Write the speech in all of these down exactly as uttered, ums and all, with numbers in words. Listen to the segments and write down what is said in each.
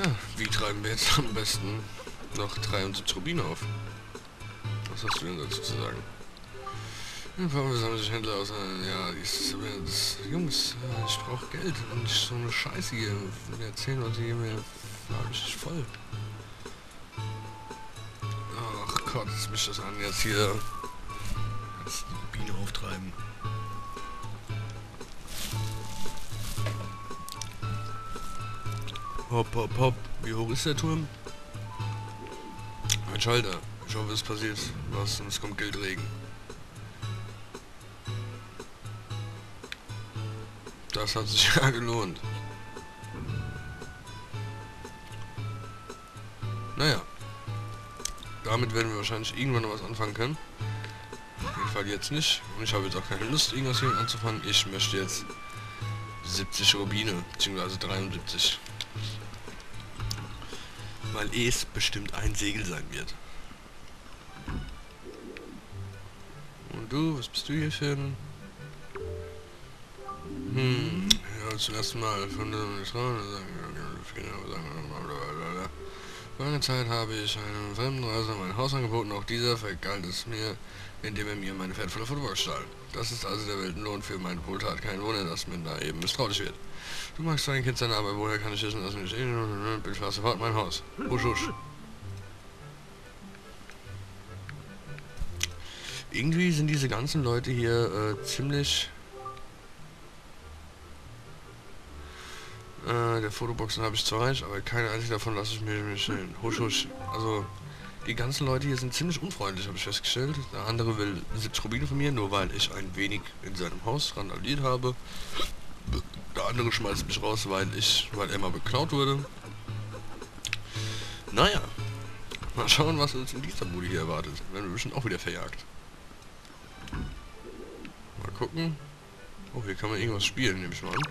Ja, wie treiben wir jetzt am besten noch dreiundsiebzig Rubine auf? Was hast du denn dazu zu sagen? Ja, warum haben sich Händler aus... Ja, dieses, das, Jungs, ja, ich brauche Geld und nicht so eine Scheiße hier. Wir erzählen Leute hier mir... Hab ich nicht voll. Ach Gott, jetzt mich das an, jetzt hier... Jetzt die Biene auftreiben. Hopp, hopp, hopp. Wie hoch ist der Turm? Ein Schalter. Ich hoffe, es passiert was und es kommt Geldregen. Das hat sich ja gelohnt. Naja. Damit werden wir wahrscheinlich irgendwann noch was anfangen können. Auf jeden Fall jetzt nicht. Und ich habe jetzt auch keine Lust, irgendwas hier anzufangen. Ich möchte jetzt siebzig Rubine, beziehungsweise dreiundsiebzig. Weil es bestimmt ein Segel sein wird. Und du, was bist du hier für ein... Hm, ja, zum ersten Mal von der Lange Zeit habe ich einem fremden Reiser mein Haus angeboten, auch dieser vergalt es mir, indem er mir meine wertvolle Fotobox stahl. Das ist also der Weltenlohn für meine Wohltat. Kein Wunder, dass man da eben misstrauisch wird. Du magst dein Kind sein, aber woher kann ich wissen, dass ich nicht... Bild war sofort mein Haus. Husch, husch. Irgendwie sind diese ganzen Leute hier äh, ziemlich... Äh, der Fotoboxen habe ich zwei, aber keine einzige davon lasse ich mir stellen. Husch, husch. Also, die ganzen Leute hier sind ziemlich unfreundlich, habe ich festgestellt. Der andere will siebzig Rubine von mir, nur weil ich ein wenig in seinem Haus randaliert habe. Der andere schmeißt mich raus, weil ich, weil er mal beklaut wurde. Naja, mal schauen, was uns in dieser Bude hier erwartet. Werden wir bestimmt auch wieder verjagt. Mal gucken. Oh, hier kann man irgendwas spielen, nehme ich mal an.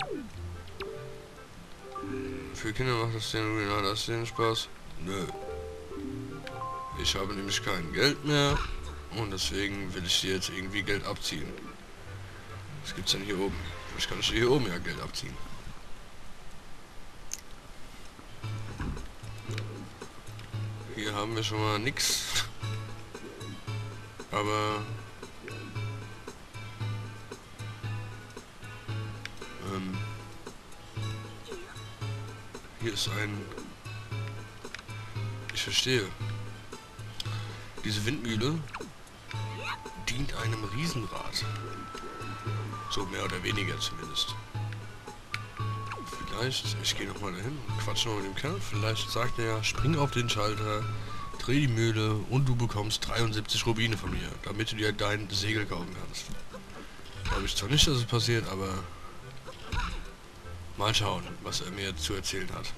Für Kinder macht das den, ja, das den Spaß. Nö. Ich habe nämlich kein Geld mehr und deswegen will ich dir jetzt irgendwie Geld abziehen. Was gibt's denn hier oben? Ich kann ich hier oben ja Geld abziehen. Hier haben wir schon mal nix. Aber ähm, hier ist ein... Ich verstehe. Diese Windmühle dient einem Riesenrad. So mehr oder weniger zumindest. Vielleicht, ich gehe nochmal dahin und quatsch noch mit dem Kerl. Vielleicht sagt er ja, spring auf den Schalter, dreh die Mühle und du bekommst dreiundsiebzig Rubine von mir, damit du dir dein Segel kaufen kannst. Glaube ich zwar nicht, dass es passiert, aber mal schauen, was er mir zu erzählen hat.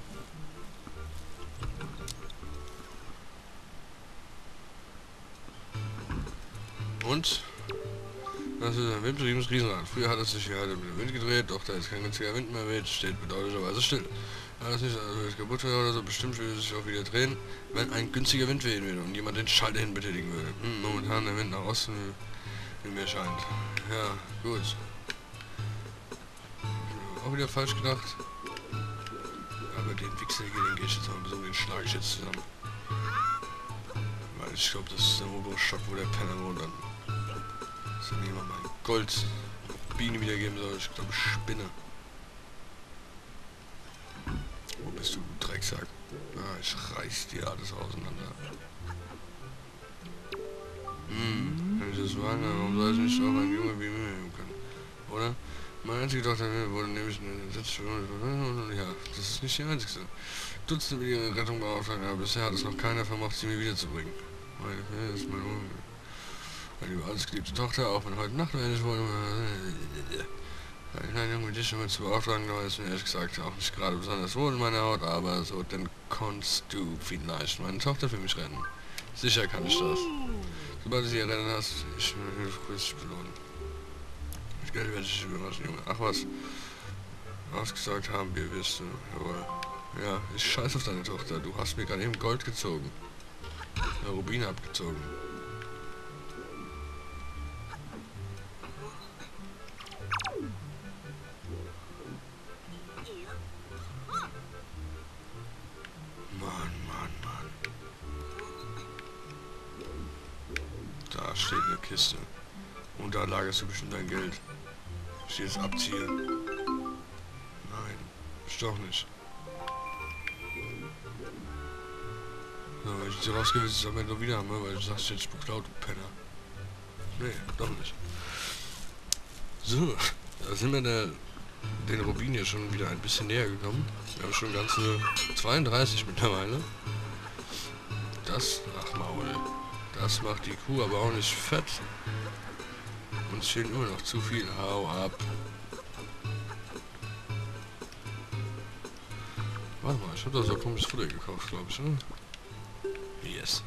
Und das ist ein windbetriebenes Riesenrad. Früher hat es sich ja mit dem Wind gedreht, doch da jetzt kein günstiger Wind mehr weht, steht bedauerlicherweise still. Ja, das ist nicht, also wenn es kaputt wäre oder so, bestimmt würde es sich auch wieder drehen, wenn ein günstiger Wind wehen würde und jemand den Schalter hin betätigen würde. Hm, momentan der Wind nach Osten, wie mir scheint. Ja, gut. Auch wieder falsch gedacht. Aber den Wichser hier, den gehe ich jetzt mal besuchen, den schlage ich jetzt zusammen. Weil ich glaube, das ist der obere Stock, wo der Penner wohnt dann. So, nehmen wir mal Goldbiene wiedergeben soll. Ich glaube, Spinne. Wo bist du, du Drecksack? Ah, ich reiß dir alles auseinander. Hm, wenn ich das wagen, warum soll ich nicht auch ein Junge wie mir nehmen können? Oder? Meine einzige Tochter wurde nämlich eine Sitzstunde. Ja, das ist nicht die einzige. Dutzende mit ihrer Rettung beauftragt, aber bisher hat es noch keiner vermocht, sie mir wiederzubringen. Meine, das ist meine Meine über alles geliebte Tochter, auch wenn heute Nacht endlich wohl... Nein, Junge, mit dich schon mal zu beauftragen, da ist mir ehrlich gesagt auch nicht gerade besonders wohl in meiner Haut, aber so, dann kannst du vielleicht meine Tochter für mich retten. Sicher kann ich das. Sobald du sie retten hast, ich will dich belohnen. Mit Geld werde ich dich überraschen, Junge. Ach was. Ausgesagt haben wir, wirst du. Jawohl. Ja, ich scheiß auf deine Tochter. Du hast mir gerade eben Gold gezogen. Ja, Rubine abgezogen. Kiste. Und da lagerst du bestimmt dein Geld. Ich jetzt abziehe. Nein, ist doch nicht. So, wenn ich jetzt hier rausgehe, willst du es am Ende wieder haben, ne? Weil du sagst jetzt beklaut, du Penner. Nee, doch nicht. So, da sind wir der, den Rubin hier schon wieder ein bisschen näher gekommen. Wir haben schon ganze zweiunddreißig mittlerweile. Das, ach Maul, das macht die Kuh aber auch nicht fett. Uns fehlt immer noch zu viel. Hau ab. Warte mal, ich habe da so komisches Futter gekauft, glaube ich, ne? Yes.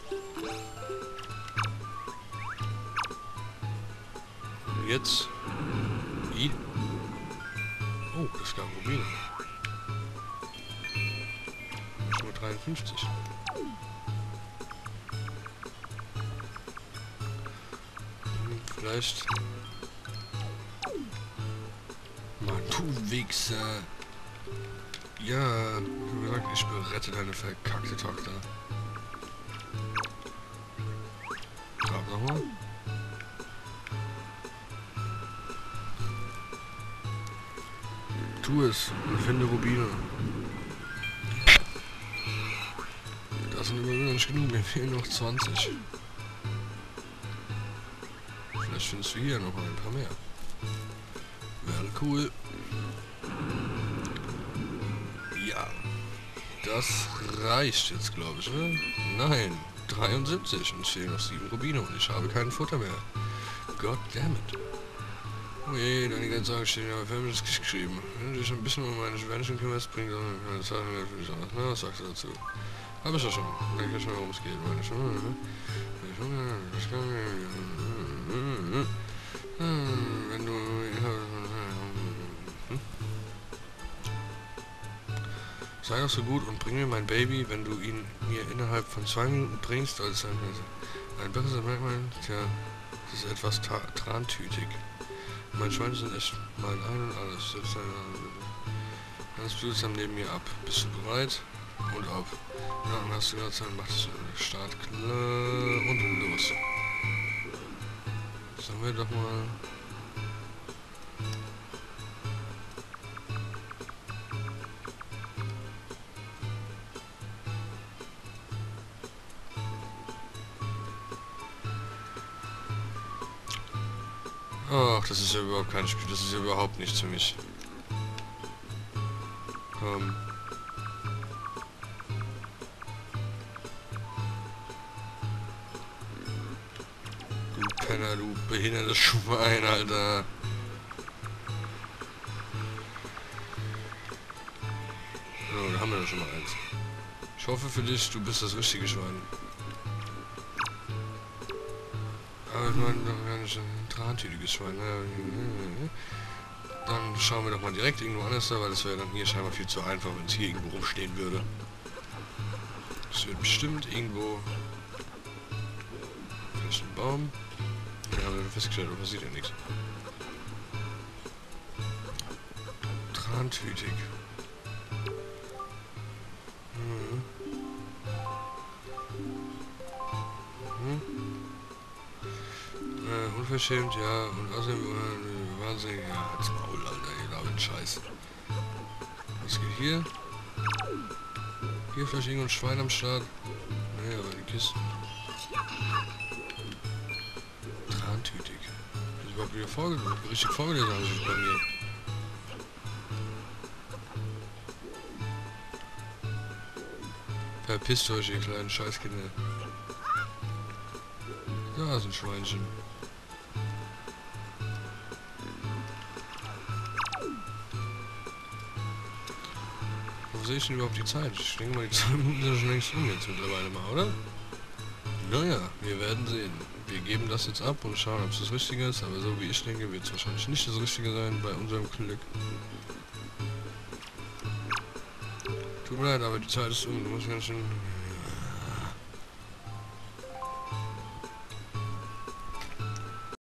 Und jetzt... I. Oh, das gab Rubine. Schon mal dreiundfünfzig. Vielleicht... Mann, du Wichser. Ja, wie gesagt, ich berette deine verkackte Tochter. Grab nochmal. Tu es und finde Rubine. Das sind immer wieder nicht genug, mir fehlen noch zwanzig. Vielleicht findest du hier noch mal ein paar mehr. Wäre cool. Ja. Das reicht jetzt, glaube ich, ne? Nein. dreiundsiebzig und es fehlen noch sieben Rubine und ich habe kein Futter mehr. Goddammit. Oh je, deine ganze Sache steht ja Filmisches geschrieben. Wenn du dich ein bisschen um meine Menschen kümmerst, bringt das meine Zeit natürlich aus. Na, was sagst du dazu? Hab ich ja schon. Denke ja schon, worum es geht, meine schon. Wenn du... Sei doch so gut und bring mir mein Baby, wenn du ihn mir innerhalb von zwei Minuten bringst, als ein, ein besseres Merkmal. Tja, das ist etwas trantütig. Mein Schwein sind echt mal ein und alles. Selbst ein, alles Blut ist neben mir ab. Bist du bereit? Und ab. Ja, dann hast du gerade Zeit, mach das Start klar und los. Sagen wir doch mal. Ach, das ist ja überhaupt kein Spiel, das ist ja überhaupt nichts für mich. Ähm. Du Penner, du behindertes Schwein, Alter. So, da haben wir doch schon mal eins. Ich hoffe für dich, du bist das richtige Schwein. Aber ich meine, doch gar nicht ein trantütiges Schwein. Dann schauen wir doch mal direkt irgendwo anders da, weil das wäre dann hier scheinbar viel zu einfach, wenn es hier irgendwo rumstehen würde. Es wird bestimmt irgendwo... Vielleicht ein Baum. Ja, haben wir festgestellt, aber passiert ja nichts. Trantütig. Mhm. Mhm. Äh, unverschämt, ja, und außerdem äh, wahnsinnig, ja, halt's Maul, Alter, ihr labert Scheiß. Was geht hier? Hier vielleicht irgendein Schwein am Start? Nee, aber die Kisten. Trantütig. Das ist überhaupt wieder vorge richtig vorgelesen, habe ich bei mir. Verpisst euch, ihr kleinen Scheißkinder. Da ist ein Schweinchen. Wo sehe ich denn überhaupt die Zeit? Ich denke mal, die zwei Minuten sind schon längst um jetzt mittlerweile mal, oder? Naja, wir werden sehen. Wir geben das jetzt ab und schauen, ob es das Richtige ist, aber so wie ich denke, wird es wahrscheinlich nicht das Richtige sein bei unserem Glück. Tut mir leid, aber die Zeit ist um. Du musst ganz schön